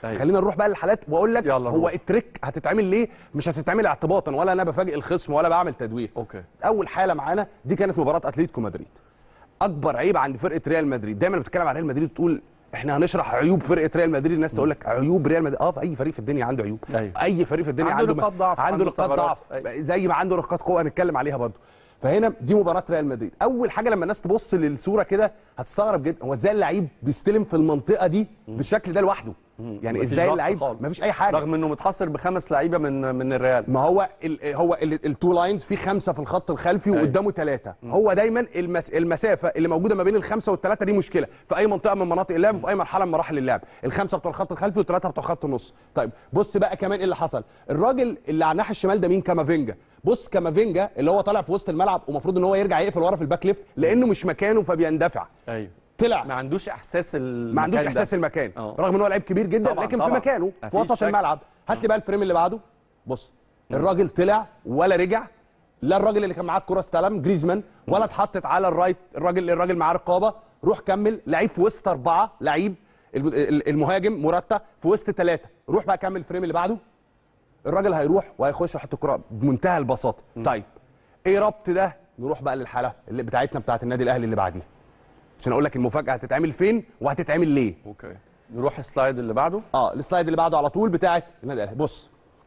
خلينا نروح بقى للحالات واقول لك هو روح. التريك هتتعمل ليه، مش هتتعمل اعتباطا ولا انا بفاجئ الخصم ولا بعمل تدوير. اوكي. اول حاله معانا دي كانت مباراه اتلتيكو مدريد. اكبر عيب عند فرقه ريال مدريد، دايما بتتكلم عن ريال مدريد تقول احنا هنشرح عيوب فرقه ريال مدريد، الناس تقول لك عيوب ريال مدريد. في اي فريق في الدنيا عنده عيوب. اي فريق في الدنيا عنده نقاط ضعف، عنده نقاط ضعف زي ما عنده نقاط قوه، هنتكلم عليها برضه. فهنا دي مباراه ريال مدريد. اول حاجه لما الناس تبص للصوره كده هتستغرب جدا، هو ازاي اللعيب بيستلم في المنطقه دي بالشكل ده لوحده؟ يعني ازاي اللعيب مفيش اي حاجه، رغم انه متحصر ب5 لعيبه من الريال. ما هو التو لاينز في 5 في الخط الخلفي وقدامه 3. هو دايما المسافه اللي موجوده ما بين ال5 وال3 دي مشكله في اي منطقه من مناطق اللعب وفي اي مرحله من مراحل اللعب. ال5 بتوع الخط الخلفي و3 بتوع خط النص. طيب بص بقى كمان ايه اللي حصل. الراجل اللي على الناحيه الشمال ده مين؟ كامافينجا. بص كامافينجا اللي هو طالع في وسط الملعب ومفروض ان هو يرجع يقفل ورا في الباك ليفت لانه مش مكانه فبيندفع. ايوه طلع ما عندوش احساس المكان، ما عندوش احساس المكان. رغم ان هو لعيب كبير جدا طبعًا لكن في مكانه في وسط الملعب. هات لي بقى الفريم اللي بعده. بص الراجل طلع ولا رجع، لا الراجل اللي كان معاه الكره استلم جريزمان ولا اتحطت على الرايت. الراجل معاه رقابه، روح كمل لعيب في وسط 4 لعيب، المهاجم موراتا في وسط 3. روح بقى كمل الفريم اللي بعده. الراجل هيروح وهيخش ويحط الكره بمنتهى البساطه. طيب ايه ربط ده؟ نروح بقى للحاله اللي بتاعتنا بتاعت النادي الاهلي اللي بعديها عشان اقول لك المفاجاه هتتعمل فين وهتتعمل ليه. اوكي نروح السلايد اللي بعده. السلايد اللي بعده على طول بتاعت النادي الاهلي. بص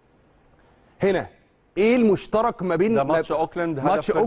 هنا ايه المشترك ما بين ده ماتش اوكلاند،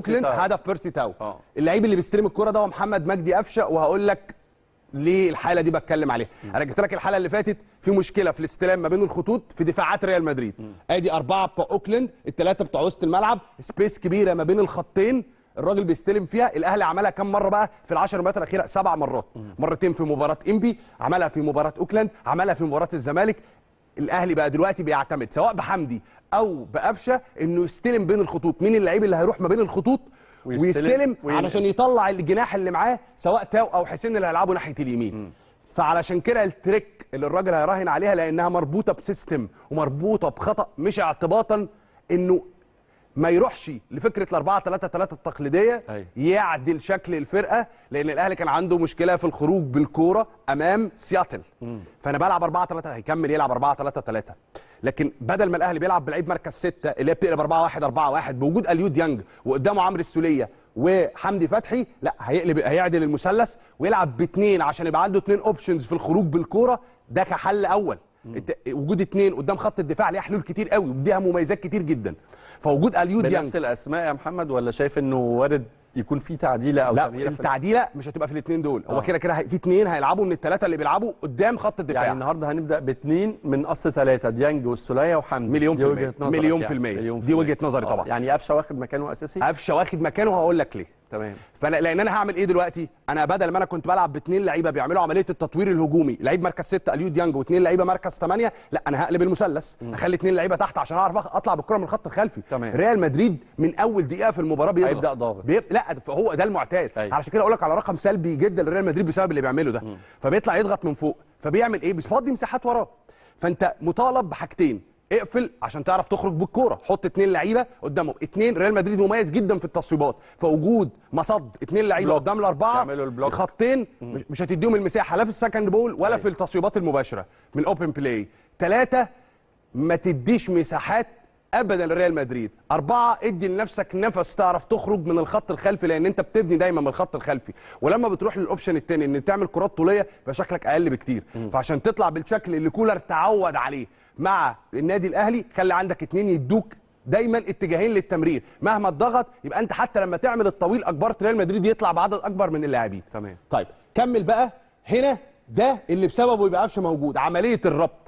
هدف بيرسي تاو. اللعيب اللي بيستلم الكره ده هو محمد مجدي قفشه، وهقول لك ليه الحاله دي بتكلم عليها. انا جبت لك الحاله اللي فاتت في مشكله في الاستلام ما بين الخطوط في دفاعات ريال مدريد. ادي 4 بتوع اوكلاند، ال3 بتوع وسط الملعب، سبيس كبيره ما بين الخطين الراجل بيستلم فيها. الاهلي عملها كم مره بقى في ال10 مباريات الاخيره؟ 7 مرات. مرتين في مباراه انبي، عملها في مباراه اوكلاند، عملها في مباراه الزمالك. الاهلي بقى دلوقتي بيعتمد سواء بحمدي او بقفشه انه يستلم بين الخطوط. مين اللعيب اللي هيروح ما بين الخطوط ويستلم علشان يطلع الجناح اللي معاه سواء تاو او حسين اللي هيلعبوا ناحيه اليمين. فعلشان كده التريك اللي الراجل هيراهن عليها لانها مربوطه بسيستم ومربوطه بخطا مش اعتباطا، انه ما يروحش لفكره ال4-3-3 التقليديه. يعدل شكل الفرقه، لان الاهلي كان عنده مشكله في الخروج بالكوره امام سياتل. فانا بلعب 4-3، هيكمل يلعب 4-3-3. لكن بدل ما الاهلي بيلعب بلعيب مركز 6 اللي هي بتقلب 4-1-4-1 بوجود اليو ديانج وقدامه عمرو السوليه وحمدي فتحي، لا هيعدل المثلث ويلعب ب2 عشان يبقى عنده 2 اوبشنز في الخروج بالكوره. ده كحل اول. وجود 2 قدام خط الدفاع ليها حلول كتير قوي وبديها مميزات كتير جدا. فوجود اليو ديانج بنفس الاسماء يا محمد، ولا شايف انه وارد يكون في تعديله او تغيير؟ لا التعديله مش هتبقى في الاثنين دول. هو كده كده في 2 هيلعبوا من ال3 اللي بيلعبوا قدام خط الدفاع. يعني النهارده هنبدا ب2 من اصل 3، ديانج والسوليه وحمدي. مليون في المية. دي وجهه نظري طبعا. يعني قفشه واخد مكانه اساسي. قفشه واخد مكانه وهقول لك ليه. تمام. لان انا هعمل ايه دلوقتي؟ انا بدل ما انا كنت بلعب ب2 لعيبه بيعملوا عمليه التطوير الهجومي، لعيب مركز 6 اليو ديانج و2 لعيبه مركز 8، لا انا هقلب المثلث، اخلي 2 لعيبه تحت عشان اعرف اطلع بالكره من الخط الخلفي. تمام. ريال مدريد من اول دقيقه في المباراه هيبدا ضاغط. لا هو ده المعتاد. علشان كده اقول لك على رقم سلبي جدا لريال مدريد بسبب اللي بيعمله ده. فبيطلع يضغط من فوق، فبيعمل ايه؟ بيفضي مساحات وراه. فانت مطالب بحاجتين: اقفل عشان تعرف تخرج بالكوره، حط 2 لعيبه قدامهم. 2 ريال مدريد مميز جدا في التصويبات، فوجود مصد 2 لعيبه قدام ال4 خطين مش هتديهم المساحه لا في السكند بول ولا في التصويبات المباشره من اوبن بلاي. 3 ما تديش مساحات ابدا لريال مدريد. 4 ادي لنفسك نفس تعرف تخرج من الخط الخلفي، لان انت بتبني دايما من الخط الخلفي، ولما بتروح للاوبشن الثاني ان تعمل كرات طوليه يبقى شكلك اقل بكتير. فعشان تطلع بالشكل اللي كولر تعود عليه مع النادي الاهلي، خلي عندك 2 يدوك دايما اتجاهين للتمرير. مهما الضغط يبقى انت حتى لما تعمل الطويل اجبرت ريال مدريد يطلع بعدد اكبر من اللاعبين. تمام. طيب كمل بقى. هنا ده اللي بسببه يبقى قفشه موجود، عمليه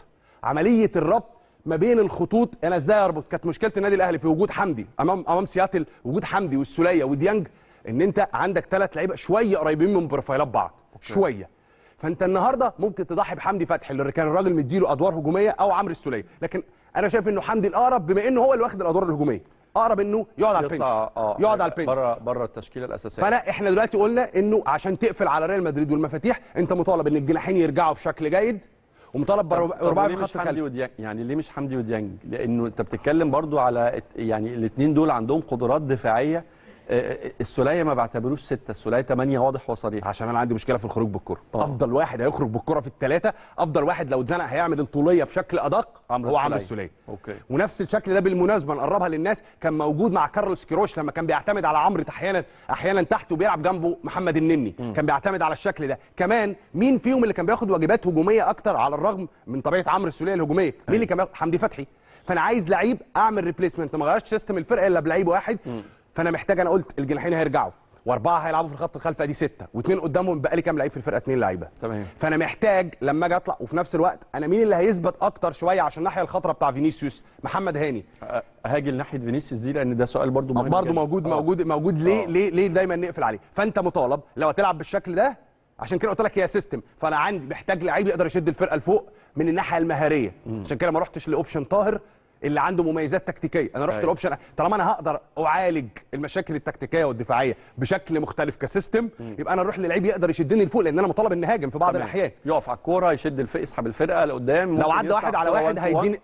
الربط ما بين الخطوط. انا ازاي اربط؟ كانت مشكله النادي الاهلي في وجود حمدي امام سياتل، وجود حمدي والسوليه وديانج، ان انت عندك 3 لعيبه شويه قريبين من بروفايلات بعض شويه. فانت النهارده ممكن تضحي بحمدي فتحي اللي كان الراجل مديله ادوار هجوميه او عمرو السوليه، لكن انا شايف انه حمدي الاقرب بما انه هو اللي واخد الادوار الهجوميه، اقرب انه يقعد على البنش، يقعد على البنش بره التشكيله الاساسيه. احنا دلوقتي قلنا انه عشان تقفل على ريال مدريد والمفاتيح انت مطالب ان الجناحين يرجعوا بشكل جيد، ومطالب برباعي خط خلفي. يعني ليه مش حمدي وديانج؟ لانه انت بتتكلم برضو على يعني الاثنين دول عندهم قدرات دفاعيه السوليه ما بعتبروش 6، السوليه 8 واضح وصريح. عشان انا عندي مشكله في الخروج بالكره. افضل واحد هيخرج بالكره في الثلاثه، افضل واحد لو اتزنق هيعمل الطوليه بشكل ادق هو عمرو السوليه. اوكي. ونفس الشكل ده بالمناسبه نقربها للناس كان موجود مع كارلوس كيروش لما كان بيعتمد على عمرو احيانا تحت وبيلعب جنبه محمد النني. كان بيعتمد على الشكل ده. كمان مين فيهم اللي كان بياخد واجبات هجوميه اكتر على الرغم من طبيعه عمرو السوليه الهجوميه؟ مين اللي كان بياخد؟ حمدي فتحي. فانا عايز لعيب اعمل ريبليسمنت، ما غيرش سيستم الفرقه الا بلعيب واحد. فانا محتاج، انا قلت الجناحين هيرجعوا واربعه هيلعبوا في الخط الخلفي، ادي 6 واثنين قدامهم، بقى لي كام لعيب في الفرقه؟ 2 لعيبه. تمام. فانا محتاج لما اجي اطلع، وفي نفس الوقت انا مين اللي هيثبت اكتر شويه عشان الناحيه الخطره بتاع فينيسيوس؟ محمد هاني. هاجي لناحيه فينيسيوس دي لان ده سؤال برضو مهم برضو موجود ليه دايما نقفل عليه؟ فانت مطالب لو هتلعب بالشكل ده، عشان كده قلت لك هي سيستم. فانا عندي محتاج لعيب يقدر يشد الفرقه لفوق من الناحيه المهاريه. عشان كده ما رحتش لاوبشن طاهر اللي عنده مميزات تكتيكيه، انا رحت الاوبشن طالما انا هقدر اعالج المشاكل التكتيكيه والدفاعيه بشكل مختلف كسيستم، يبقى انا اروح للعيب يقدر يشدني لفوق، لان انا مطالب اني هاجم في بعض الاحيان. يقف على الكوره، يشد يسحب الفرقه لقدام. لو عدى واحد على واحد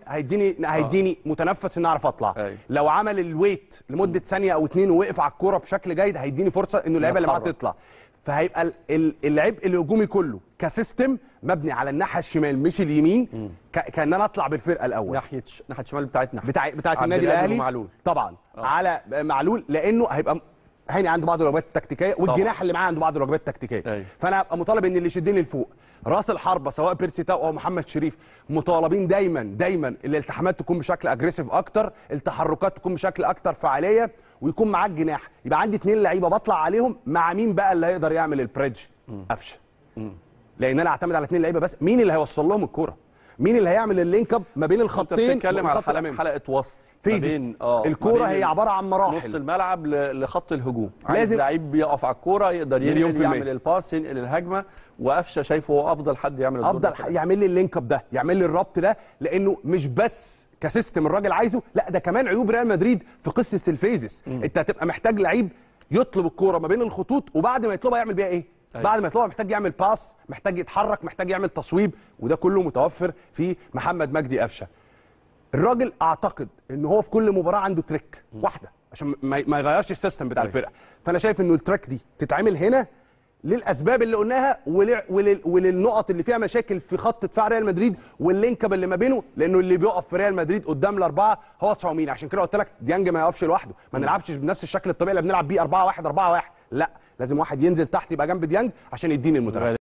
هيديني متنفس ان اعرف اطلع. لو عمل الويت لمده ثانيه او 2 ووقف على الكوره بشكل جيد هيديني فرصه انه اللعيبه اللي معاه تطلع. فهيبقى العبء الهجومي كله كسيستم مبني على الناحيه الشمال مش اليمين. كان انا اطلع بالفرقه الاول ناحيه الشمال بتاعتنا، بتاعت النادي الاهلي معلول. طبعا على معلول، لانه هيبقى هاني عنده بعض الواجبات التكتيكيه والجناح اللي معاه عنده بعض الواجبات التكتيكيه. فانا ابقى مطالب ان اللي يشدني لفوق راس الحربه سواء بيرسي تاو او محمد شريف، مطالبين دايما الالتحامات تكون بشكل اجريسيف اكتر، التحركات تكون بشكل اكتر فعاليه، ويكون معاك جناح. يبقى عندي 2 لعيبه بطلع عليهم. مع مين بقى اللي هيقدر يعمل البريدج؟ قفشه. لان انا اعتمد على 2 لعيبه بس. مين اللي هيوصل لهم الكوره؟ مين اللي هيعمل اللينك اب ما بين الخطين؟ بتتكلم على حلقه وسط بين الكوره. هي عباره عن مراحل، نص الملعب لخط الهجوم. لازم لعيب بيقف على الكوره يقدر يعمل الباس، ينقل الهجمه. وقفشه شايفه هو افضل حد يعمل الدور افضل يعمل لي اللينك اب ده، يعمل لي الربط ده، لانه مش بس كسيستم الراجل عايزه، لا ده كمان عيوب ريال مدريد في قصه الفيزز. انت هتبقى محتاج لعيب يطلب الكوره ما بين الخطوط، وبعد ما يطلبها يعمل بيها ايه؟ بعد ما يطلبها محتاج يعمل باس، محتاج يتحرك، محتاج يعمل تصويب، وده كله متوفر في محمد مجدي قفشه. الراجل اعتقد ان هو في كل مباراه عنده تريك واحده عشان ما يغيرش السيستم بتاع الفرقه. فانا شايف انه التريك دي تتعمل هنا للاسباب اللي قلناها وللنقط اللي فيها مشاكل في خط دفاع ريال مدريد واللينكب اللي ما بينه، لانه اللي بيقف في ريال مدريد قدام الاربعه هو تشاوميني. عشان كده قلت لك ديانج ما يقفش لوحده، ما نلعبش بنفس الشكل الطبيعي اللي بنلعب بيه 4-1 4-1، لا لازم واحد ينزل تحت يبقى جنب ديانج عشان يديني المتنفس.